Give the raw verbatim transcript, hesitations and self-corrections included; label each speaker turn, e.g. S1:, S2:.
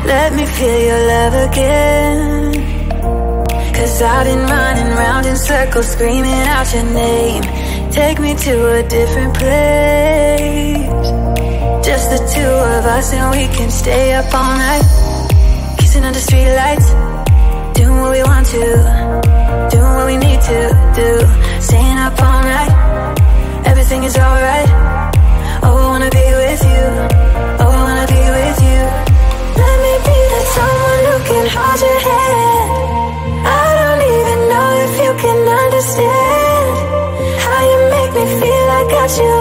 S1: Let me feel your love again. Cause I've been running round in circles, screaming out your name. Take me to a different place, just the two of us, and we can stay up all night, kissing under streetlights, doing what we want to, doing what we need to do, staying up all night, everything is alright. Oh, I wanna be with you, oh, I wanna be with you. Let me be that someone who can hold your hand. I don't even know if you can understand how you make me feel. I got you